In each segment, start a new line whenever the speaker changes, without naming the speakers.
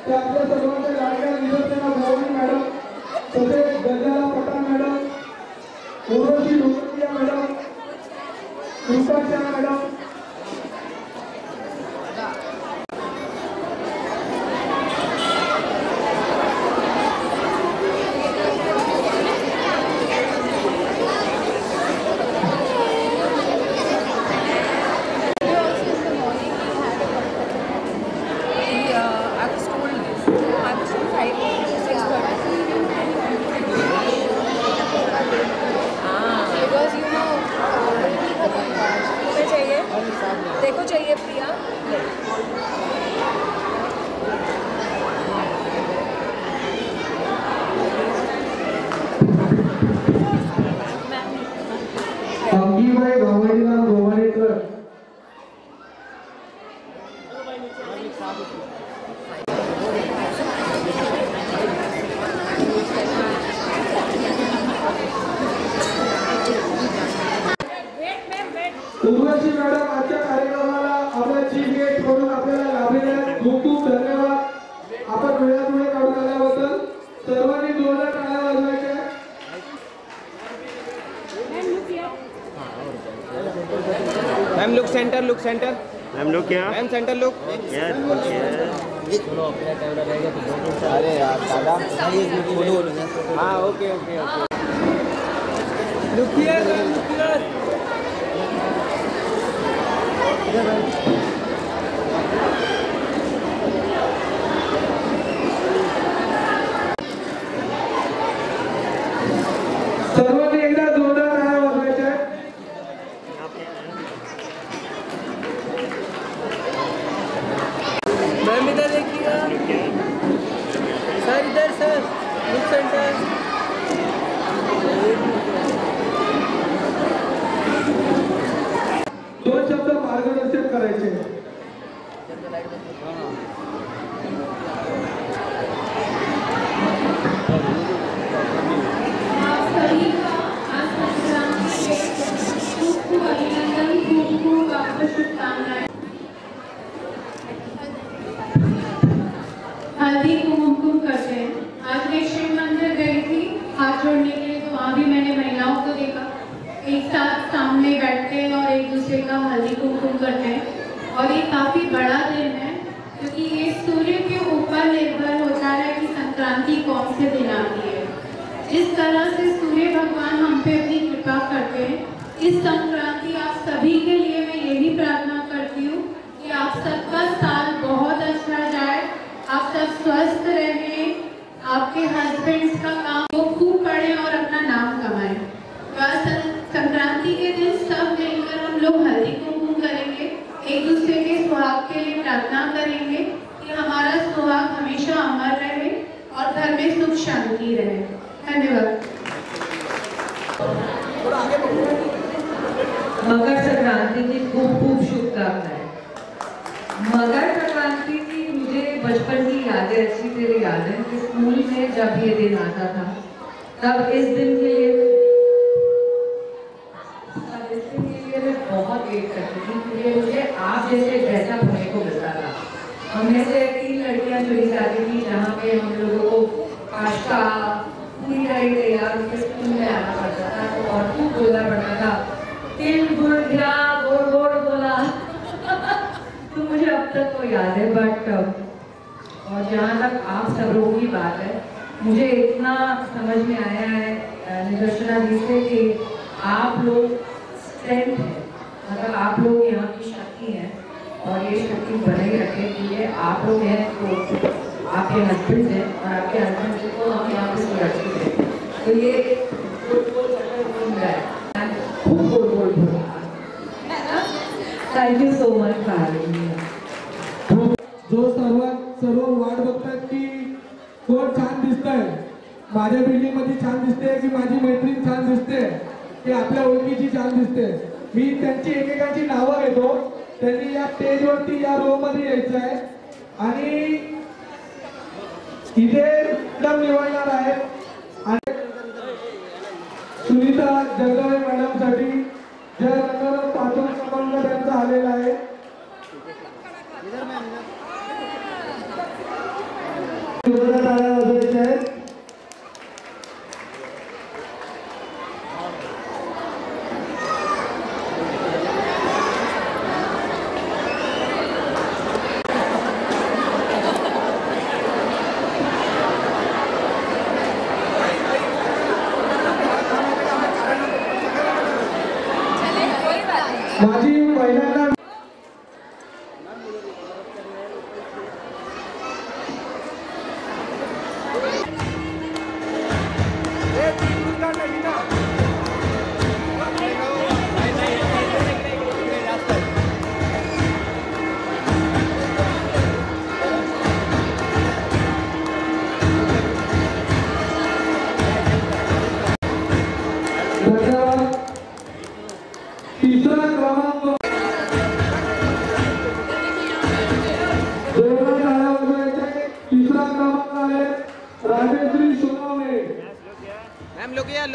त्या आपल्या सर्वांच्या लाडक्या विद्यार्थ्यांना भवानी मॅडम, तसेच Ganjala Pathan madam, Urvashi Dholakia madam, Krishna madam,
देखो चाहिए प्रिया।
अंगीबाई भवानीराम गोवाणेकर, उर्वशी मॅडम आजच्या कार्यक्रमाला आपल्या चीफ गेस्ट म्हणून आपल्याला लाभलेले खूप खूप धन्यवाद। आपण वेळात वेळ काढून आल्याबद्दल सर्वांनी जोरदार टाळ्या वाजवायच्या।
Ma'am look center, look center
ma'am look क्या
मैम सेंटर लुक
यार
अरे यार दादा हाँ okay okay okay look here look here
सर्वांनी एकदा जोरदार टाळ्या वाजवायच्या।
मैम इधर देखिएगा सर, इधर सर लुक सेंटर।
दोन शब्द मार्गदर्शन करायचे।
हल्दी कुमकुम करते हैं। आज मैं शिव मंदिर गई थी हाथ जोड़ने के लिए, तो वहाँ भी मैंने महिलाओं को देखा एक साथ सामने बैठते हैं और एक दूसरे का हल्दी कुमकुम करते हैं। और ये काफ़ी बड़ा दिन है क्योंकि ये सूर्य के ऊपर निर्भर होता है कि संक्रांति कौन से दिन आती है। जिस तरह से सूर्य भगवान हम पे अपनी कृपा करते हैं, इस संक्रांति आप सभी के लिए मैं यही प्रार्थना करती हूँ कि आप सबका साल बहुत अच्छा जाए, आप सब स्वस्थ रहें, आपके हस्बैंड्स का काम वो खूब पढ़ें और अपना नाम कमाएं। संक्रांति के दिन सब मिलकर हम लोग हल्दी कुमकुम करेंगे, एक दूसरे के सुहाग के लिए प्रार्थना करेंगे कि हमारा सुहाग हमेशा अमर रहे और घर में सुख शांति रहे। धन्यवाद।
मकर संक्रांति की खूब खूब शुभकामनाएं। मकर संक्रांति की मुझे बचपन की यादें अच्छी तरह याद है कि स्कूल में जब ये दिन आता था तब इस दिन के लिए मैं बहुत वेट करती थी क्योंकि मुझे आप जैसे ड्रेसअप होने को मिलता था। हमने से 3 लड़कियां चुनी जाती थी जहाँ पे हम लोगों को पास्ता पूरी तरह तैयार होकर स्कूल में आना पड़ता था, तो और खूब बोलना पड़ता था तिल गुड़ घिया गोड़ गोड़ बोला तो मुझे अब तक तो याद है। बट और जहाँ तक आप सब लोगों की बात है, मुझे इतना समझ में आया है निदर्शना जी से कि आप लोग स्ट्रेंथ है, मतलब आप लोग यहाँ की शक्ति हैं और ये शक्ति बनाए रखे कि ये आप लोग हैं तो आपके हस्बैंड हैं और आपके हस्बैंड को हम यहाँ पे सुरक्षित हैं, तो ये घूम रहा है। थैंक यू सो मच
जो सर्व वाट बघतात की कोण छान दिसतंय, माझ्या बिल्डिंग मध्ये छान दिसते की माझी मैत्रीण छान दिसते की आपल्या ओळखीची छान दिसते। मी त्यांची एकेकाची नावं घेतो, त्यांनी या स्टेजवरती या रो मध्ये यायचं आहे आणि इथे मॅडम निवडणार आहेत आणि सुनीता जगदळे मॅडम साठी जय रंगारंग पाठवून क्रमांक त्यांचा आलेला आहे। जोरदार टाळ्या वाजवायच्या आहेत. माझी पहिल्यांदा तिसरा क्रमांक तिसरा क्रमांक आहे राजेश्री सोनवणे.
मैम लोग यार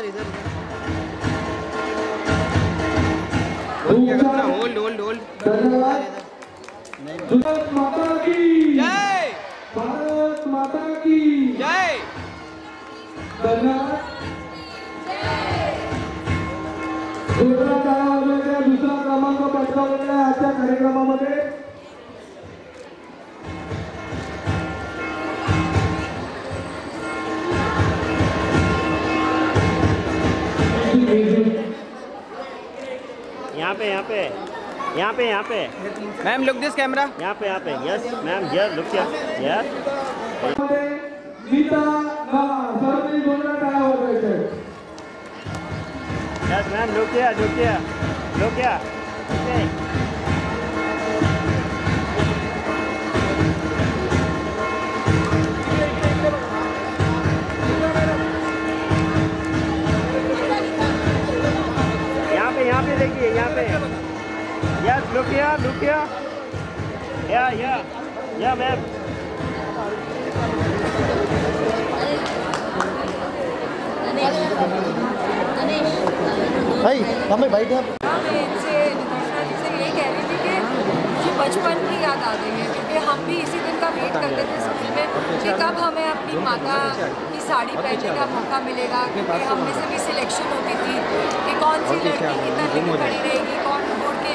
होल्ड
धन्यवाद. भारत माता की
जय.
भारत माता की
जय.
धन्यवाद. जोरदार टाळ्या वाजवायच्या. दुसरा क्रमांक पटकावलेला आहे आजच्या कार्यक्रमामध्ये.
यहाँ पे
मैम लुक दिस कैमरा.
यहाँ पे yes ma'am yes look yes
Geeta सर्वांनी जोरदार टाळ्या वाजवायच्या आहेत.
Yes ma'am look okay. यहाँ पे देखिए यहाँ पे यस लुक या मैम.
भाई हमें बैठ मैं इनसे निताशा जी से यही कह रही थी कि मुझे बचपन की याद आ गई है, क्योंकि हम भी इसी दिन का वेट करते थे स्कूल में कि कब हमें अपनी माता की साड़ी पहनने का मौका मिलेगा, क्योंकि हम में से भी सिलेक्शन होती थी कि कौन सी लड़की कितना दिन खड़ी रहेगी, कौन गुड़ के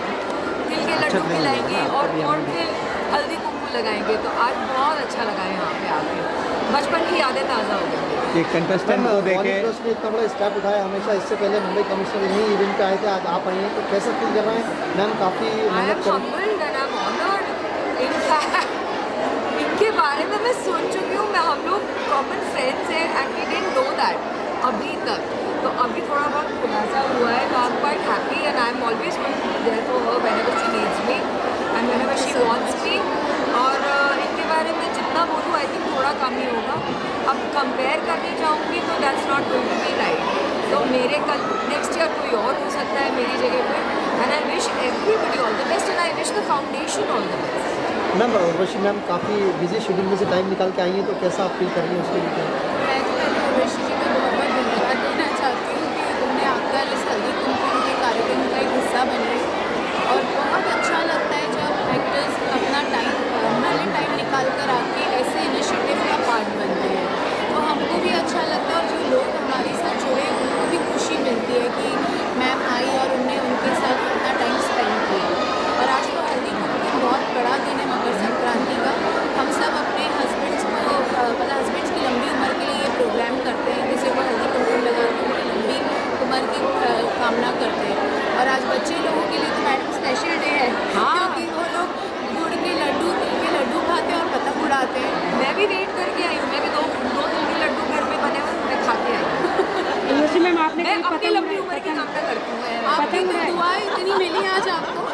तिल के लड्डू खिलाएंगे और कौन फिर हल्दी कुमकुम लगाएंगे. तो आज बहुत अच्छा लगा है यहाँ पे आके, बचपन की यादें ताज़ा हो गई.
एक कंटेस्टेंट को देखे
ने इतना बड़ा स्टेप उठाया. हमेशा इससे पहले मुंबई कमिश्नर इन्हीं इवेंट पे आए थे, आज आप आई हैं तो कैसा फील कर रहे हैं मैम? काफ़ी
I am humbled and I am honored. In fact, इनके बारे में मैं सोच चुकी हूँ. मैं हम लोग कॉमन फ्रेंड्स हैं and we didn't know that अभी तक. तो अभी थोड़ा बहुत खुलासा हुआ है. तो I am quite happy and I am always going to be there for her whenever she needs me and whenever she wants me. और इनके बारे में जितना बोलूँ आई थिंक थोड़ा कम ही होगा. अब कंपेयर करने जाऊँगी तो that's not going to be right. तो मेरे कल नेक्स्ट ईयर कोई और हो सकता है मेरी जगह पे. And I wish everybody all the best and I wish the foundation all the best.
Ma'am Urvashi ma'am काफ़ी बिजी शेड्यूल में से टाइम निकाल के आई हैं, तो कैसा आप फील कर रही हैं उसके लिए?
मैं तो पहले उर्वशी जी को बहुत बहुत धन्यवाद देना चाहती हूँ कि उन्होंने आकर इस हल्दी कुमकुम के कार्यक्रम का एक हिस्सा बने. और बहुत अच्छा लगता है जब एक्टर्स अपना टाइम निकाल कर आके ऐसे इनिशिएटिव का पार्ट बनते हैं. तो हमको भी अच्छा लगता है और जो लोग हमारे साथ जुड़े उनको भी खुशी मिलती है कि मैम आई और उनने उनके साथ अपना टाइम स्पेंड किया. और आज तो हल्दी कुमकुम बहुत बड़ा दिन है मकर संक्रांति का. हम सब अपने हस्बैंड्स को मतलब हस्बैंड्स की लंबी उम्र के लिए ये प्रोग्राम करते हैं, जिसे वो हल्दी कुमकुम लगा के उनकी लंबी उम्र की कामना करते हैं. और आज बच्चे लोगों के लिए तो मैडम स्पेशल डे है.
हाँ.
क्योंकि वो लोग गुड़ के लड्डू तिल के लड्डू खाते हैं और पतंग उड़ाते हैं.
मैं भी वेट करके आई हूँ. मैं भी दो दिन के लड्डू घर में बने हुए मैं खा के आई हूँ.
मैम आपने
मैं अपनी लंबी उम्र की कामना करती हूँ.
आपकी तो दुआएं इतनी मिली आज आपको.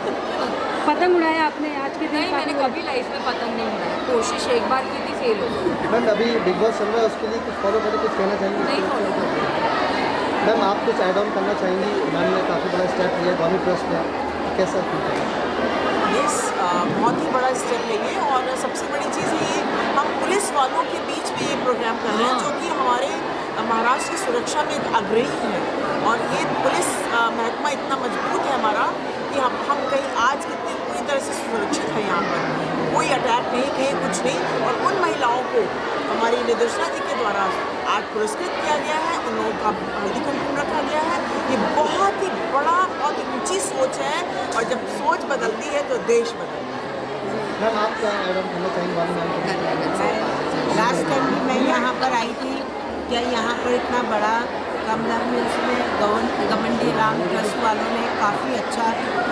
पतंग उड़ाया आपने आज के दिन?
नहीं, मैंने कभी लाइफ में पतंग नहीं उड़ाया. कोशिश एक बार की थी, फेल हो गई.
मैम अभी बिग बॉस चल रहा है, उसके लिए कुछ फॉलो करें, कुछ कहना चाहेंगे?
नहीं फॉलो करती.
मैम आप कुछ ऐड ऑन करना चाहेंगी? मैम ने काफ़ी बड़ा स्टेप लिया गवर्नमेंट ट्रस्ट में, कैसा फील करें?
यस, बहुत ही बड़ा स्टेप लेंगे. और सबसे बड़ी चीज़ है ये हम पुलिस वालों के बीच में ये प्रोग्राम कर रहे हैं, जो कि हमारे महाराष्ट्र की सुरक्षा में एक अग्रणी है. और ये पुलिस महकमा इतना मजबूत है हमारा कि हम कहीं आज कितनी पूरी तरह से सुरक्षित है. यहाँ पर कोई अटैक नहीं, कहीं कुछ नहीं। और उन महिलाओं को हमारी निर्देशना जी के द्वारा आज पुरस्कृत किया गया है, उन लोगों का हल्दी कुमकुम रखा गया है। ये बहुत ही बड़ा, बहुत ही ऊँची सोच है, और जब सोच बदलती है तो देश बदलता है।
मैम आप क्या ऐड ऑन करना चाहेंगे?
लास्ट टाइम भी मैं यहाँ पर आई थी, क्या यहाँ पर इतना बड़ा कमला मिल्स में गमंडी राम ट्रस्ट वालों ने काफ़ी अच्छा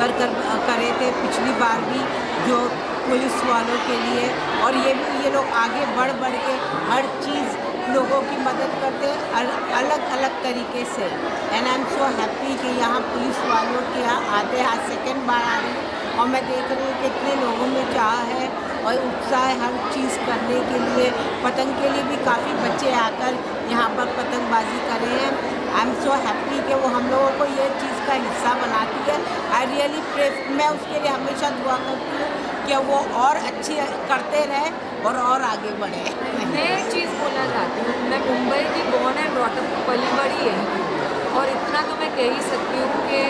करे थे पिछली बार भी, जो पुलिस वालों के लिए, और ये लोग आगे बढ़ के हर चीज़ लोगों की मदद करते अलग अलग तरीके से। And I am so happy कि यहाँ पुलिस वालों के यहाँ आते हैं, आज सेकेंड बार आ रही हूँ, और मैं देख रही हूँ कितने लोगों में चाह है और उत्साह है हर चीज़ करने के लिए। पतंग के लिए भी काफ़ी बच्चे आकर यहाँ पर पतंगबाजी कर रहे हैं। आई एम सो हैप्पी कि वो हम लोगों को ये चीज़ का हिस्सा बनाती है। आई रियली प्रे, मैं उसके लिए हमेशा दुआ करती हूँ कि वो और अच्छी करते रहे और आगे बढ़े।
मैं एक चीज़ बोलना चाहती हूँ, मैं मुंबई की बोर्न एंड ब्रॉट अप पली बड़ी है, और इतना तो मैं कह ही सकती हूँ कि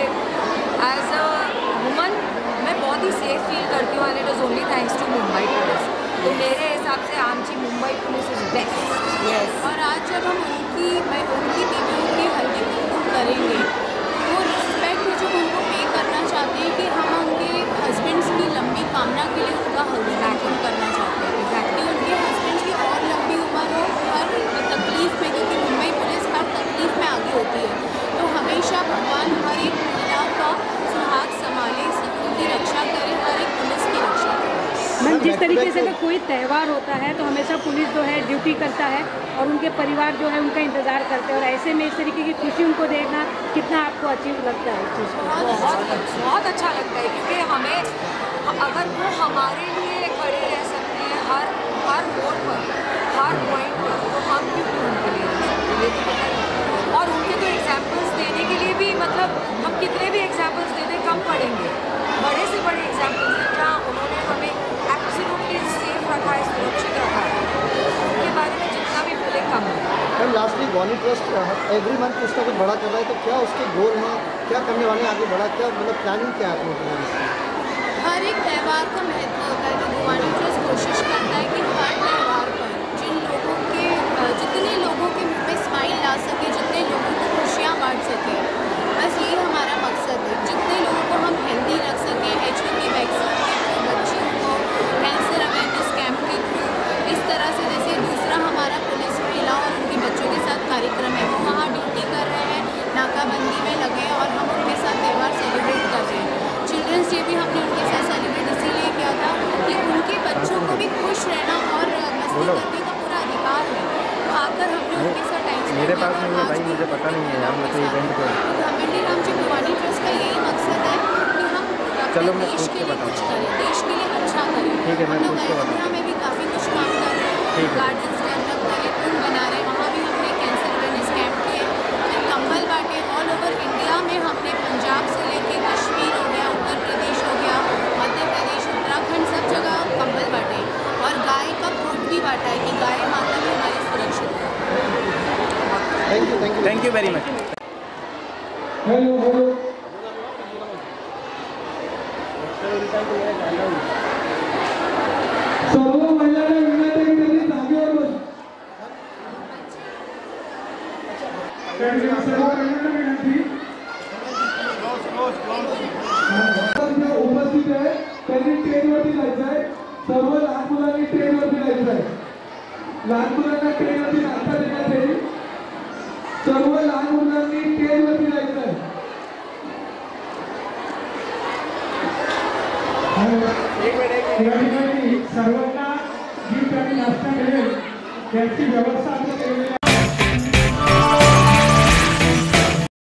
एज अ वुमन मैं बहुत ही सेफ फील करती हूँ, and it is only thanks to Mumbai police. तो मेरे हिसाब से आमची Mumbai police is best.
Yes. और आज जब हम उनकी दीदियों की हल्दी कुमकुम करेंगे, वो रिस्पेक्ट जो उनको पे करना चाहते हैं कि हम उनके हस्बैंड्स की लंबी कामना के लिए उनका हल्दी कुमकुम करना चाहते हैं, ताकि उनके हस्बैंड्स की और लंबी उम्र हो हर तकलीफ में, क्योंकि मुंबई पुलिस हर तकलीफ में आगे होती है। तो हमेशा भगवान हर एक महिला का सुहाग संभाले, उनकी रक्षा करे, हर एक पुलिस की रक्षा करे।
मैम जिस तरीके से अगर कोई त्यौहार होता है तो हमेशा पुलिस जो है ड्यूटी करता है, और उनके परिवार जो है उनका इंतज़ार करते हैं, और ऐसे में इस तरीके की खुशी उनको देखना कितना आपको अचीव लगता है इस चीज़ को?
बहुत अच्छा लगता है, क्योंकि हमें अगर वो हमारे लिए खड़े रह सकते हैं हर मोड़ पर, हर पॉइंट पर, तो हम क्यों उनके लिए रह सकते हैं, ये तो पता ही। और उनके तो एग्जाम्पल्स देने के लिए भी, मतलब हम कितने भी एग्जाम्पल्स दे दें कम पड़ेंगे। बड़े से बड़े एग्जाम्पल्स हैं जहाँ उन्होंने हमें एब्सोल्युटली सेफ रखा है, सुरक्षित रखा है, उनके बारे में जितना भी बोले कम है।
Ma'am lastly Bonny trust every month कुछ ना कुछ बड़ा कर रहा है, तो क्या उसके गोल हैं, क्या करने वाले हैं आगे बढ़ा, क्या मतलब प्लानिंग क्या है आपको?
हर एक त्यौहार का महत्व होता है, तो बॉनी ट्रस्ट कोशिश करता है कि हर त्यौहार पर जितने लोगों के मुँह पे स्माइल ला सके, जितने लोगों को खुशियाँ बांट सके, बस यही हमारा मकसद है। जितने लोगों को हम हेल्दी रख सकें, HPV वैक्सीन के थ्रू, बच्चियों को कैंसर अवेयरनेस कैंप के थ्रू, इस तरह से जैसे दूसरा हमारा पुलिस महिलाओं और उनके बच्चों के साथ कार्यक्रम है, वो वहाँ ड्यूटी कर रहे हैं, नाकाबंदी में लगे हैं, और हम उनके साथ त्यौहार सेलिब्रेट कर रहे हैं। चिल्ड्रंस डे भी हमने उनके साथ सेलिब्रेट इसीलिए किया था कि उनके बच्चों को भी खुश रहना और मस्ती करने का पूरा अधिकार है, तो आकर हमने उनके साथ टाइम स्पेंड किया।
मेरे पास नहीं है भाई, मुझे पता नहीं है यार, मैं तो इवेंट पे
गमंडी राम जी भवानी ट्रस्ट का यही मकसद है कि हम अपने देश के लिए कुछ करें, देश के लिए अच्छा करें।
ठीक है, मैं
हम लोग
पूछ के
अयोध्या में भी काफ़ी कुछ काम कर रहे हैं, गार्डन्स डेवलप करें, पुल बना रहे हैं, वहाँ भी हमने कैंसर अवेयरनेस कैंप किए, कंबल बांटे। ऑल ओवर इंडिया में हमने पंजाब से लेके कश्मीर हो गया, उत्तर प्रदेश हो गया, मध्य प्रदेश, उत्तराखंड, सब जगह कंबल बांटे, और गाय का दूध भी बांटा है कि गाय माता भी हमारी सुरक्षित है।
Thank you very much.
Hello hello, सर्व महिलांना विनंती आहे की त्यांनी जागेवर बस. सर्व महिलांना विनंती, उपस्थित आहे त्यांनी ट्रेनवरती जायचं आहे. सर्व लहान मुलांनी ट्रेनवरती जायचं आहे. लहान मुलांना ट्रेनवरती जाता देण्यात येईल. सर्व लहान मुलांनी ट्रेनवरती जायचं आहे. या ठिकाणी सर्वांना जी काही नाश्ता मिळेल त्याची व्यवस्था